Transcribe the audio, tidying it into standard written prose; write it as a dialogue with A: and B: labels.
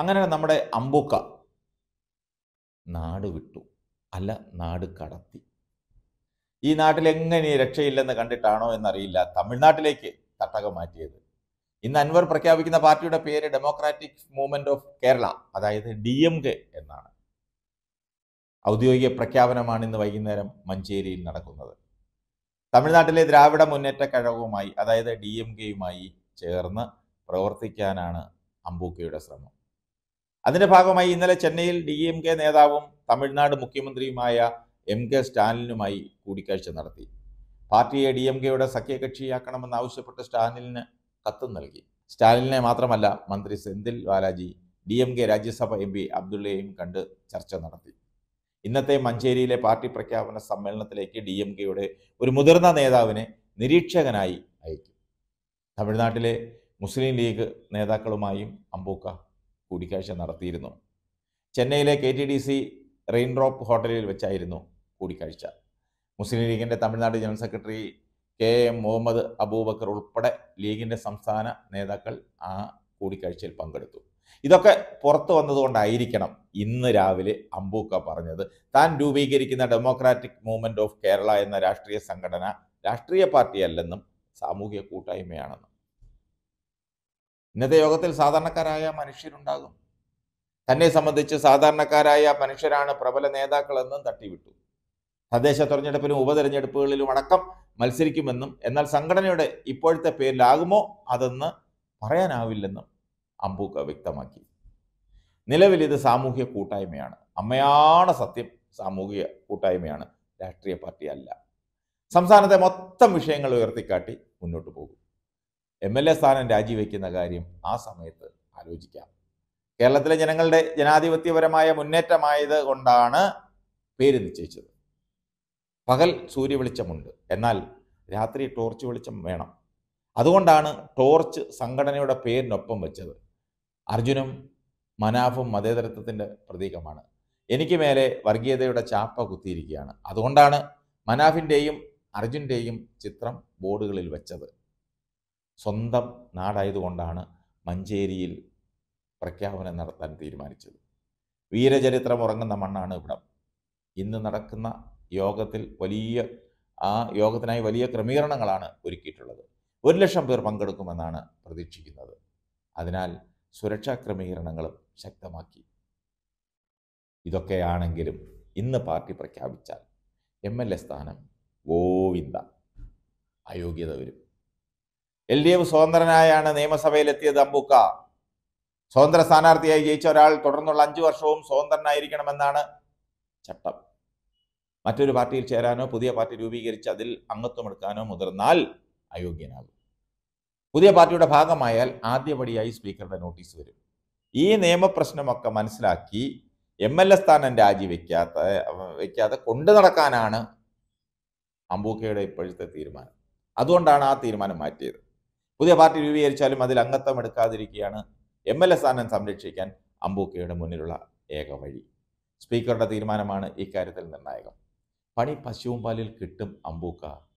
A: അങ്ങനെ നമ്മുടെ അമ്പൂക്ക നാട് വിട്ടു, അല്ല നാട് കടത്തി. ഈ നാട്ടിൽ എങ്ങനെ രക്ഷയില്ലെന്ന് കണ്ടിട്ടാണോ എന്നറിയില്ല തമിഴ്നാട്ടിലേക്ക് തട്ടകം മാറ്റിയത്. ഇന്ന് അൻവർ പ്രഖ്യാപിക്കുന്ന പാർട്ടിയുടെ പേര് ഡെമോക്രാറ്റിക് മൂവ്മെന്റ് ഓഫ് കേരള, അതായത് DMK എന്നാണ്. ഔദ്യോഗിക പ്രഖ്യാപനമാണ് ഇന്ന് വൈകുന്നേരം മഞ്ചേരിയിൽ നടക്കുന്നത്. തമിഴ്നാട്ടിലെ ദ്രാവിഡ മുന്നേറ്റ കഴകവുമായി, അതായത് DMKയുമായി ചേർന്ന് പ്രവർത്തിക്കാനാണ് അമ്പൂക്കയുടെ ശ്രമം. അതിന്റെ ഭാഗമായി ഇന്നലെ ചെന്നൈയിൽ DMK നേതാവും തമിഴ്നാട് മുഖ്യമന്ത്രിയുമായ MK സ്റ്റാലിനുമായി കൂടിക്കാഴ്ച നടത്തി. പാർട്ടിയെ DMKയുടെ സഖ്യകക്ഷിയാക്കണമെന്നാവശ്യപ്പെട്ട് സ്റ്റാലിന് കത്തും നൽകി. സ്റ്റാലിനെ മാത്രമല്ല, മന്ത്രി സെന്തിൽ ബാലാജി, DMK രാജ്യസഭ MP അബ്ദുള്ളയെയും കണ്ട് ചർച്ച നടത്തി. ഇന്നത്തെ മഞ്ചേരിയിലെ പാർട്ടി പ്രഖ്യാപന സമ്മേളനത്തിലേക്ക് DMKയുടെ ഒരു മുതിർന്ന നേതാവിനെ നിരീക്ഷകനായി അയക്കും. തമിഴ്നാട്ടിലെ മുസ്ലിം ലീഗ് നേതാക്കളുമായും അമ്പൂക്ക കൂടിക്കാഴ്ച നടത്തിയിരുന്നു. ചെന്നൈയിലെ KTDC റെയിൻഡ്രോപ്പ് ഹോട്ടലിൽ വെച്ചായിരുന്നു കൂടിക്കാഴ്ച. മുസ്ലിം ലീഗിൻ്റെ Tamil Nadu general secretary KM Muhammad Abubakar ഉൾപ്പെടെ ലീഗിൻ്റെ സംസ്ഥാന നേതാക്കൾ ആ കൂടിക്കാഴ്ചയിൽ പങ്കെടുത്തു. ഇതൊക്കെ പുറത്തു വന്നതുകൊണ്ടായിരിക്കണം ഇന്ന് രാവിലെ അമ്പൂക്ക പറഞ്ഞത് താൻ രൂപീകരിക്കുന്ന ഡെമോക്രാറ്റിക് മൂവ്മെന്റ് ഓഫ് കേരള എന്ന രാഷ്ട്രീയ സംഘടന രാഷ്ട്രീയ പാർട്ടിയല്ലെന്നും സാമൂഹിക കൂട്ടായ്മയാണെന്നും. ഇന്നത്തെ യോഗത്തിൽ സാധാരണക്കാരായ മനുഷ്യരുണ്ടാകും. തന്നെ സംബന്ധിച്ച് സാധാരണക്കാരായ മനുഷ്യരാണ് പ്രബല നേതാക്കളെന്നും തട്ടിവിട്ടു. തദ്ദേശ തെരഞ്ഞെടുപ്പിലും ഉപതെരഞ്ഞെടുപ്പുകളിലും അടക്കം മത്സരിക്കുമെന്നും, എന്നാൽ സംഘടനയുടെ ഇപ്പോഴത്തെ പേരിലാകുമോ അതെന്ന് പറയാനാവില്ലെന്നും അമ്പൂക്ക വ്യക്തമാക്കി. നിലവിൽ ഇത് സാമൂഹ്യ കൂട്ടായ്മയാണ്. അമ്മയാണ് സത്യം, സാമൂഹിക കൂട്ടായ്മയാണ്, രാഷ്ട്രീയ പാർട്ടി അല്ല. സംസ്ഥാനത്തെ മൊത്തം വിഷയങ്ങൾ ഉയർത്തിക്കാട്ടി മുന്നോട്ട് പോകും. MLA സ്ഥാനം രാജിവെക്കുന്ന കാര്യം ആ സമയത്ത് ആലോചിക്കാം. കേരളത്തിലെ ജനങ്ങളുടെ ജനാധിപത്യപരമായ മുന്നേറ്റമായത് കൊണ്ടാണ് പേര് നിശ്ചയിച്ചത്. പകൽ സൂര്യവെളിച്ചമുണ്ട്, എന്നാൽ രാത്രി ടോർച്ച് വെളിച്ചം വേണം. അതുകൊണ്ടാണ് ടോർച്ച് സംഘടനയുടെ പേരിനൊപ്പം വെച്ചത്. അർജുനും മനാഫും മതേതരത്വത്തിൻ്റെ പ്രതീകമാണ്. എനിക്ക് മേലെ വർഗീയതയുടെ ചാപ്പ കുത്തിയിരിക്കുകയാണ്. അതുകൊണ്ടാണ് മനാഫിൻ്റെയും അർജുൻ്റെയും ചിത്രം ബോർഡുകളിൽ വെച്ചത്. സ്വന്തം നാടായതുകൊണ്ടാണ് മഞ്ചേരിയിൽ പ്രഖ്യാപനം നടത്താൻ തീരുമാനിച്ചത്. വീരചരിത്രം ഉറങ്ങുന്ന മണ്ണാണ് ഇവിടം. ഇന്ന് നടക്കുന്ന യോഗത്തിൽ യോഗത്തിനായി വലിയ ക്രമീകരണങ്ങളാണ് ഒരുക്കിയിട്ടുള്ളത്. 1,00,000 പേർ പങ്കെടുക്കുമെന്നാണ് പ്രതീക്ഷിക്കുന്നത്. അതിനാൽ സുരക്ഷാ ക്രമീകരണങ്ങളും ശക്തമാക്കി. ഇതൊക്കെയാണെങ്കിലും ഇന്ന് പാർട്ടി പ്രഖ്യാപിച്ചാൽ MLA സ്ഥാനം ഗോവിന്ദ, അയോഗ്യത വരും. LDF സ്വതന്ത്രനായാണ് നിയമസഭയിലെത്തിയത് അമ്പൂക്ക. സ്വതന്ത്ര സ്ഥാനാർത്ഥിയായി ജയിച്ച ഒരാൾ തുടർന്നുള്ള 5 വർഷവും സ്വതന്ത്രനായിരിക്കണമെന്നാണ് ചട്ടം. മറ്റൊരു പാർട്ടിയിൽ ചേരാനോ പുതിയ പാർട്ടി രൂപീകരിച്ച് അതിൽ അംഗത്വമെടുക്കാനോ മുതിർന്നാൽ അയോഗ്യനാകും. പുതിയ പാർട്ടിയുടെ ഭാഗമായാൽ ആദ്യപടിയായി സ്പീക്കറുടെ നോട്ടീസ് വരും. ഈ നിയമപ്രശ്നമൊക്കെ മനസ്സിലാക്കി MLA സ്ഥാനം വെക്കാതെ കൊണ്ടു നടക്കാനാണ് അമ്പൂക്കയുടെ ഇപ്പോഴത്തെ തീരുമാനം. അതുകൊണ്ടാണ് ആ തീരുമാനം മാറ്റിയത്. പുതിയ പാർട്ടി രൂപീകരിച്ചാലും അതിൽ അംഗത്വം എടുക്കാതിരിക്കുകയാണ് MLA സ്ഥാനം സംരക്ഷിക്കാൻ അമ്പൂക്കയുടെ മുന്നിലുള്ള ഏക വഴി. സ്പീക്കറുടെ തീരുമാനമാണ് ഇക്കാര്യത്തിൽ നിർണായകം. പണി പശുവും പാലിൽ കിട്ടും അമ്പൂക്ക